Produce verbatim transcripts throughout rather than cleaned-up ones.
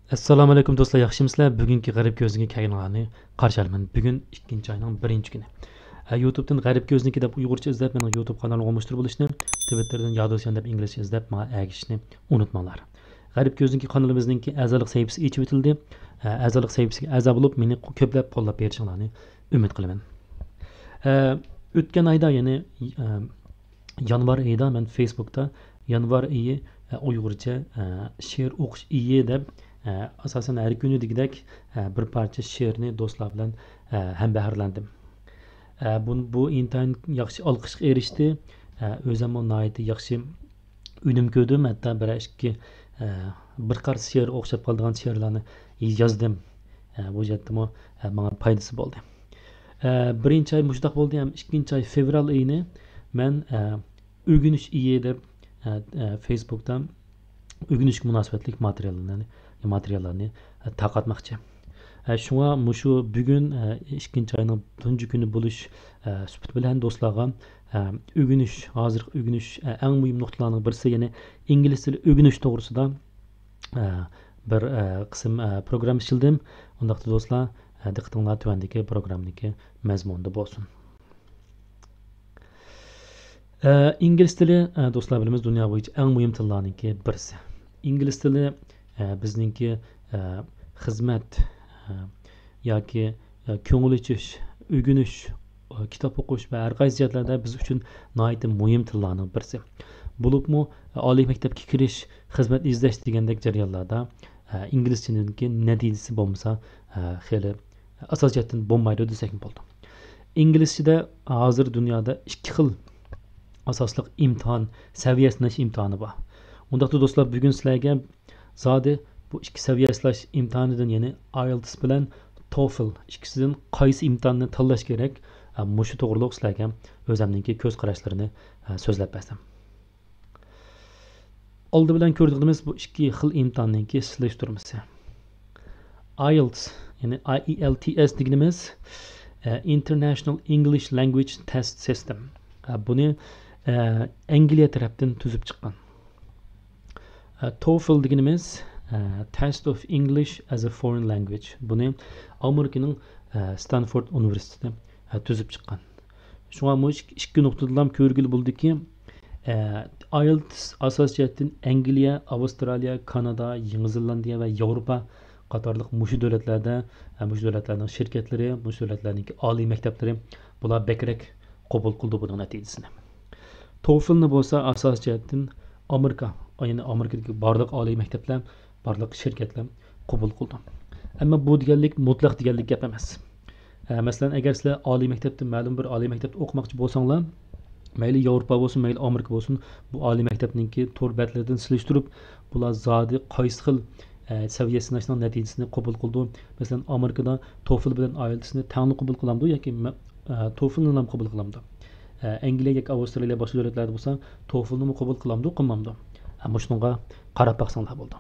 Assalomu alaykum do'stlar, yaxshimisizlar? Bugungi G'arib ko'zniga kelganlarni qarshi olaman. Bugun ikkinchi oyning birinchi kuni. Ha, YouTube'dan G'arib ko'zniki deb Uyg'urcha izlab, mening YouTube kanalimga almashtirib bo'lishni, Twitter'dan Yadosyan deb inglizcha izlab, menga ergishishni unutmanglar. G'arib ko'zniki kanalimizning a'zolik sahifasi ochib o'tildi. A'zolik sahifasiga a'zo bo'lib, meni ko'plab qo'llab berishinglarni umid qilaman. O'tgan oyda, ya'ni yanvar oyida men Facebook'da yanvar oyi Uyg'urcha she'r o'qish iyi deb asosan har kuni degidek bir parcha she'rni do'stlar bilan ham bahrlandim. Bu bu intayin yaxshi olqishga erishdi. O'zim ham nihoyatda yaxshi unum ko'rdim. Hatto bir ikki bir qarz she'r o'xshab qolgan she'rlarni yozdim. Bu yerda menga foydasi bo'ldi. Birinchi oy mushtaq bo'ldi, ham ikkinchi oy fevral oyini men o'rganish iyi deb Facebook'dan o'rganishga munosabatli materiallarni materiallarni tarqatmoqchi. Shunga mushu bugun ikkinchi oyning tunji kuni bo'lish sifat bilan do'stlarga o'rganish, hozir o'rganish eng muhim nuqtalarning birisi, ya'ni ingliz tili o'rganish to'g'risida bir qism program ishildim. Undaqda do'stlar, diqqatinglar tuvandagi programniki mazmunida bo'lsin. İngliz tili do'stlar bilamiz dunyo bo'yicha eng muhim tillarningki birisi. İngliz tili bizningki xizmat yoki ko'ngil ichish, o'rganish, kitob o'qish va har qaysi jihatlarda biz uchun nihoyatda muhim tillarning birisi. Bo'libmi oliy maktabga kirish, xizmat izlash degandek jarayonlarda inglizchaninki natijasi bo'lmasa xeli asos jihatdan bo'lmaydi desak bo'ldi. Inglizchada hozir dunyoda ikki xil asosliq imtihon, saviya sinash imtihoni bor. Undaqda do'stlar, bugun sizlarga zodi bu ikki saviya sinash imtihonidan, ya'ni I E L T S bilan TOEFL ikkisidan qaysi imtihonni tanlash kerak, mushu to'g'riliq sizlarga o'zimningki ko'z qarashlarini so'zlab bersam. Oldi bilan ko'rdiğimiz bu ikki xil imtihonningki solishtirmasi. I E L T S, ya'ni I E L T S deganimiz International English Language Test System. Buni Angliya tarafdan tuzib chiqqan. TOEFL deganimiz Test of English as a Foreign Language. Buni Amerikaning Stanford universiteti tuzib chiqqan. Shunga bu ikki nuqtadan ko'rgili bo'ldiki, I E L T S asosiyatdan Angliya, Avstraliya, Kanada, Yangi Zelandiya va Yevropa qatorliq mushu davlatlarda, mushu davlatlarning shirkatlari, mushu davlatlarning oliy maktablari bular bekrak qabul qildi buning natijasini. TOEFLni bo'lsa asos jihatdan Amerika, ya'ni Amerikadagi barliq oliy maktablar, barliq shirkatlar qabul qildi. Ammo bu deganlik mutlaq deganlik gap emas. Masalan, agar sizlar oliy maktabda, ma'lum bir oliy maktabda o'qimoqchi bo'lsanglar, mayli Yevropa bo'lsin, mayli Amerika bo'lsin, bu oliy maktabningki to'rbatlaridan silishtirib, bular zodi qaysi xil saviya sinashning natijasini qabul qildi. Masalan, Amerikada TOEFL bilan I E L T S'ni tangli qabul qilamdi yoki TOEFLni ham qabul qilamdi. Angliya yoki Avstraliya boshqa davlatlarda bo'lsa, TOEFLni qabul qilamdi, qilmamdi. Ammo shunga qarab baqsanglar bo'ldi.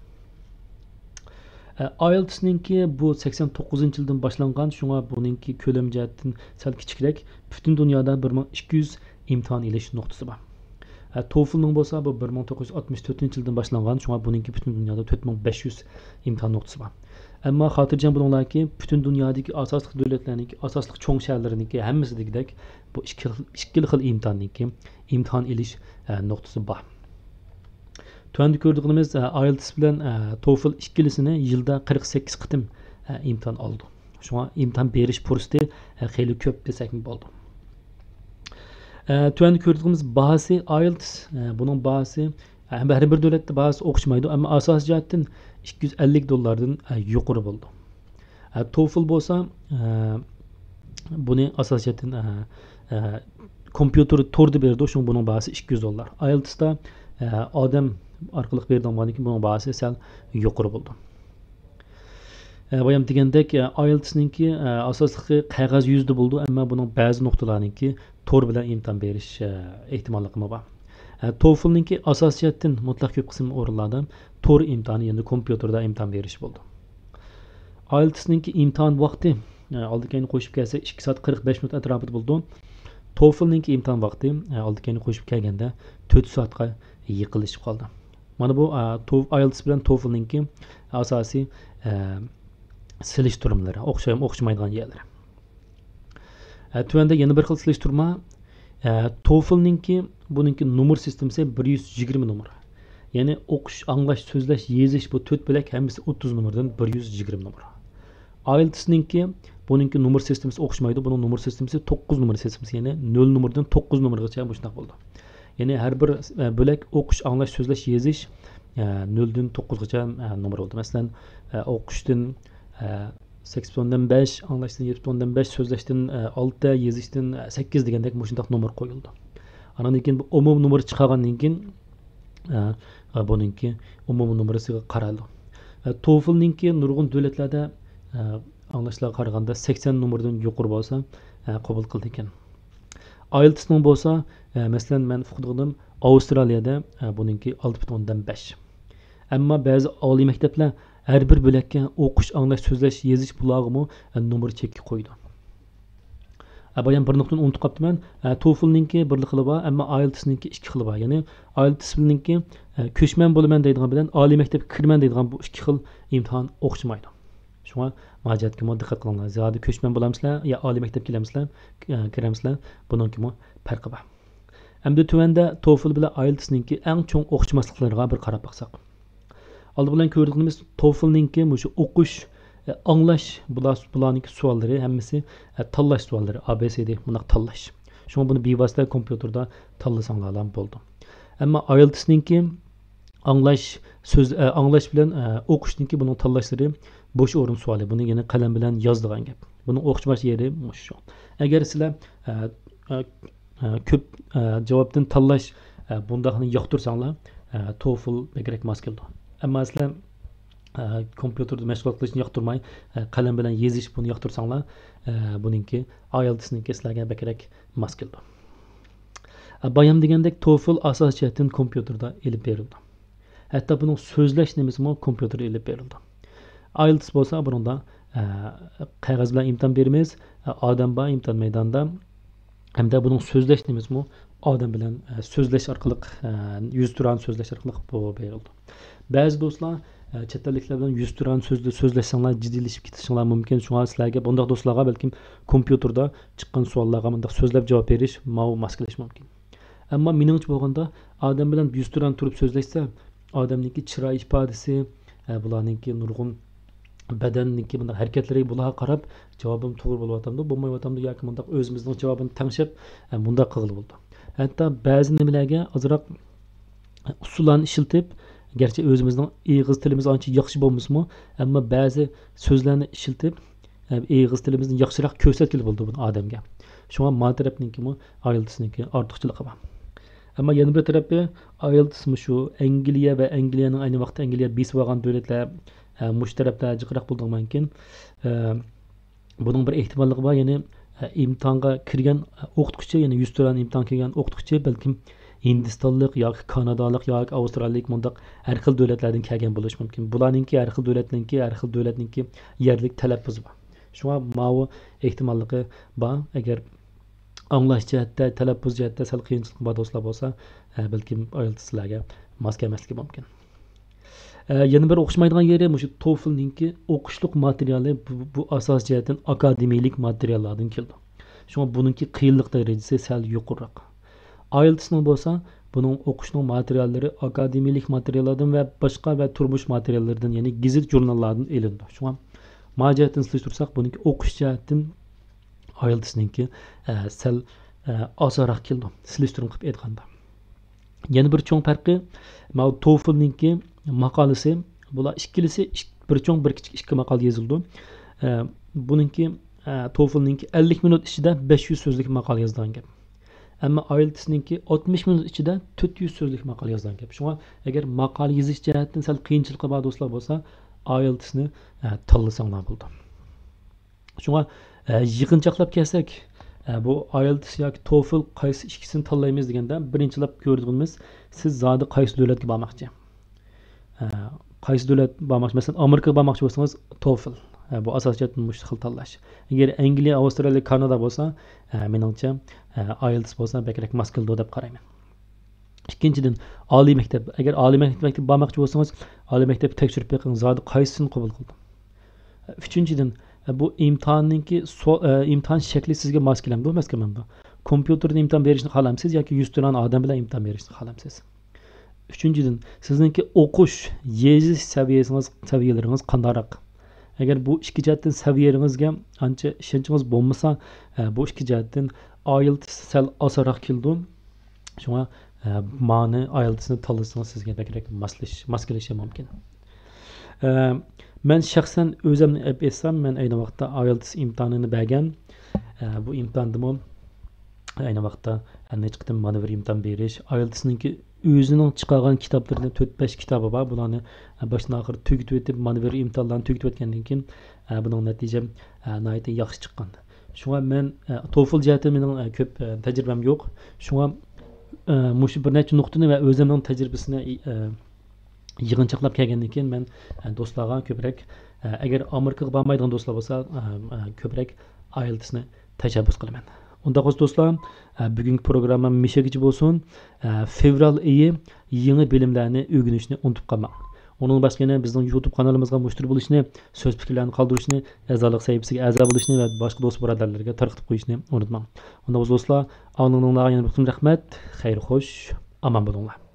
I E L T S'ninki bu sakson to'qqizinchi yildan boshlangan, shunga buningki ko'lam jihatdan sal kichikroq, butun dunyoda bir ming ikki yuz imtihon ilish nuqtasi bor. TOEFLning bo'lsa bu bir ming to'qqiz yuz oltmish to'rtinchi yildan boshlangan, shunga buningki butun dunyoda to'rt ming besh yuz imtihon nuqtasi bor. Ammo xotirjam bo'linglarki, butun dunyodagi asosli davlatlarning, asosli cho'ng shaharlariningki hammasidagidek bu ikki ikki xil imtihonningki imtihon ilish nuqtasi bor. Tuanda ko'rdiğimiz I E L T S bilan TOEFL ikkilisini yilda qirq sakkiz qitim imtihon oldi. Shunga imtihon berish fursati xeyli ko'p desak bo'ldi. Tuanda ko'rdiğimiz bahasi I E L T S, buning bahasi har bir davlatda bahasi o'xshamaydi, ammo asos jihatdan ikki yuz ellik dollardan yuqori bo'ldi. TOEFL bo'lsa buni asos jihatdan kompyuter to'rda berdi, shunga buning bahasi ikki yuz dollar. I E L T S'da odam orqali berdiğimizki bunun bahsi sal yuqori bo'ldi. Bayam degandek I E L T S'ninki asosliqi qog'oz yuzda bo'ldi, ammo buning ba'zi nuqtalarninki to'r bilan imtihon berish ehtimolligi bor. TOEFLninki asosiyatdan mutlaq ko'p qism o'rinlarda to'r imtihoni, ya'ni kompyuterda imtihon berish bo'ldi. I E L T S'ninki imtihon vaqti oldikayni qo'shib kelsa ikki soat qirq besh minut atrofida bo'ldi. TOEFLninki imtihon vaqti oldikayni qo'shib kelganda to'rt soatga yiqilishib qoldi. Mana bu I E L T S bilan TOEFLninki asosiy silishtirmalari, o'xshayam o'xshamaydigan yerlari. Tuvanda yana bir xil silishtirma TOEFL'ninki buningki numar sistemasi bir yuz yigirma numar. Ya'ni o'qish, anglash, so'zlash, yezish bu to'rt bo'lak hammasi o'ttiz numaradan bir yuz yigirma numar. I E L T S'ninki buningki numar sistemasi o'xshamaydi. Buning numar sistemasi to'qqiz numar sistemasi. Ya'ni nol numardan to'qqiz numargacha bu shunday bo'ldi. Ya'ni har bir bo'lak o'qish, anglash, so'zlash, yezish noldan to'qqizgacha numar bo'ldi. Masalan, o'qishdan sakkiz o'ndan besh, anglashdan yetti o'ndan besh, so'zlashdan olti, yezishdan sakkiz degandek shunday numar qo'yildi. Andan keyin bu umum numar chiqargandan keyin buningki umum numarasiga qaraldi. TOEFL'ninki nurg'un davlatlarda anglashlarga qaraganda sakson numardan yuqori bo'lsa qabul qildi ekan. I E L T S'ning bo'lsa, masalan men o'qidim Avstraliyada buningki olti butun o'ndan besh. Ammo ba'zi oliy maktablar har bir bo'lakka o'qish, anglash, so'zlash, yezish bularga numar cheki qo'ydi. Bayan bir nuqtani unutib qolibman. TOEFL'ninki bir xili bor, ammo I E L T S'ninki ikki xili bor. Ya'ni I E L T S'ninki ko'chman bo'laman deydigan bilan oliy maktabga kirman deydigan bu ikki xil imtihon o'xshamaydi. Shunga majatga diqqat qilinglar. Ziyodi ko'chman bo'lamizlar yo oliy maktabga kelamizlar, kiramizlar, buningki farqi bor. Endi tuvanda TOEFL bilan I E L T S'ninki eng cho'ng o'xshamasliklariga bir qarab baqsaq. Oldi bilan ko'rdiğimiz TOEFL'ninki shu o'qish, anglash bularniki savollari hammasi tanlash savollari, A B C D buni tanlash. Shunga buni bevosita kompyuterda tanlasanglar ham bo'ldi. Ammo I E L T S'ninki anglash, so'z anglash bilan o'qishniki buning tanlashlari bo'sh o'rin savoli. Buni yana qalam bilan yozdigan gap. Buning o'xshash yeri shu. Agar sizlar ko'p javobdan tanlash bundaqni yoqtirsanglar, TOEFL bekrek mas keldi. Ammo sizlar kompyuterda mashg'ulot qilishni yoqtirmay, qalam bilan yezish buni yoqtirsanglar, buningki I E L T S'ninki sizlarga bekrek mas keldi. Bayam degandek TOEFL asosiyatdan kompyuterda elib berildi. Hatto buning so'zlash nimasimi kompyuterda elib berildi. I E L T S bo'lsa bunda qog'oz bilan imtihon beramiz, odam bor imtihon maydonida. Hamda buning so'zlash nimasimi odam bilan so'zlash orqali, yuz turan so'zlash orqali bu berildi. Ba'zi do'stlar chet elliklar bilan yuz turan so'zda so'zlashsanglar jiddiylashiib ketishinglar mumkin. Shunga sizlarga bunday do'stlarga balkim kompyuterda chiqqan savollarga bunday so'zlab javob berish mau mas kelishi mumkin. Ammo meningcha bo'lganda odam bilan yuz turan turib so'zlashsa, odamningki chiroy ifodasi, bularningki nurg'un badanniki bunday harakatlariga bularga qarab javobim to'g'ri bo'lyapti, bo'lmayapti yoki bunday o'zimizning javobini tanishib bunday qilib bo'ldi. Hatto ba'zi nimalarga ozroq usullarni ishlatib, garchi o'zimizning ig'iz tilimiz ancha yaxshi bo'lmasmi, ammo ba'zi so'zlarni ishlatib ig'iz tilimizni yaxshiroq ko'rsatib bo'ldi bu odamga. Shunga ma tarafninkimi I E L T S'niki ortiqchiligi bor. Ammo yana bir tarafi I E L T S shu Angliya va Angliyaning ayni vaqtda Angliya besib olgan davlatlar mush tarafda jiqroq bo'lgan ekan. Buning bir ehtimolligi bor, ya'ni imtihonga kirgan o'qituvchi, ya'ni yuz turan imtihon kelgan o'qituvchi balkim Hindistonlik yoki Kanadalik yoki Avstraliyalik mundaq har xil davlatlardan kelgan bo'lishi mumkin. Bularningki har xil davlatningki, har xil davlatningki yerlik talaffuzi bor. Shunga ma'vu ehtimolligi bor. Agar anglash jihatda, talaffuz jihatda sal qiyinchilik bor do'stlar bo'lsa, balkim I E L T S'larga mos kelmasligi mumkin. Yana bir o'xshamaydigan yeri shu TOEFL'ninki o'qishlik materiali bu asos jihatdan akademiylik materiallardan keldi. Shunga buningki qiyinlik darajasi sal yuqoriroq. I E L T S'ning bo'lsa, buning o'qishning materiallari akademiylik materiallardan va boshqa va turmush materiallaridan, ya'ni gazet jurnallardan elindi. Shunga majatdan solishtirsak, buningki o'qish jihatdan I E L T S'ninki sal osonroq keldi, solishtirim qilib aytganda. Yana bir cho'ng farqi, mana TOEFL'ninki maqolasi, bular ikkilisi bir cho'ng bir kichik ikki maqola yozildi. Buningki TOEFL'ninki ellik minut ichida besh yuz so'zlik maqola yozilgan gap. Ammo I E L T S'ninki oltmish minut ichida to'rt yuz so'zlik maqola yozilgan gap. Shunga agar maqola yozish jihatdan sal qiyinchiligi bor do'stlar bo'lsa, I E L T S'ni tanlasanglar bo'ldi. Shunga yig'inchoqlab kelsak, bu I E L T S yoki TOEFL qaysi ikkisini tanlaymiz deganda, birinchilab ko'rdiğimiz siz zodi qaysi davlatga bormoqchi. Qaysi davlat bormoqchi? Masalan, Amerikaga bormoqchi bo'lsangiz TOEFL. Bu asosiyatdan mush xil tanlash. Agar Angliya, Avstraliya, Kanada bo'lsa, meningcha I E L T S bo'lsa bekrek mas keldi deb qarayman. ikkinchidan oliy maktab. Agar oliy maktabga bormoqchi bo'lsangiz, oliy maktabni tekshirib beqing, zodi qaysisini qabul qildim. Uchinchidan bu imtihonningki imtihon shakli sizga mos kelamdi, emas kelmaydi. Kompyuterda imtihon berishni xohlamsiz yoki yuz turan odam bilan imtihon berishni xohlamsiz? Uchinchidan sizningki o'qish, yezish saviyangiz, saviyalaringiz qandaroq? Agar bu ikki jihatdan saviyalaringizga ancha ishonchingiz bo'lmasa, bu ikki jihatdan I E L T S sal osonroq keldi. Shunga ma'ni I E L T S'ni tanlasangiz sizga bakrak mos kelishi mumkin. Men shaxsan o'zimni aytsam, men ayni vaqtda I E L T S imtihonini bergan. Bu imtihonda ayni vaqtda necha qitim mana bir imtihon berish, I E L T S'ninki o'zining chiqargan kitoblaridan to'rt besh kitobi bor. Bularni boshdan oxir tugitib o'tib, mana bir imtihonlarni tugitib o'tgandan keyin buning natijam nihoyatda yaxshi chiqqan. Shunga men TOEFL jihatida mening ko'p tajribam yo'q. Shunga mushu bir necha nuqtani va o'zimning tajribasini yig'inchoqlab kelgandan keyin men do'stlarga ko'proq, agar Amerikaga bormaydigan do'stlar bo'lsa, ko'proq I E L T S'ni tashabbus qilaman. Unda qo'sh do'stlar, bugungi programma mishagichi bo'lsin. Fevral oyi yangi bilimlarni o'rganishni unutib qolmang. Onun başqa yana bizning YouTube kanalimizga mushtir bo'lishni, so'z fikrlarni qoldirishni, a'zolik sahifasiga a'zo bo'lishni va boshqa do'st birodarlarga tarqatib qo'yishni unutmang. Unda do'stlar, oldindan yana bir rahmat, xayr xo'sh, omon bo'linglar.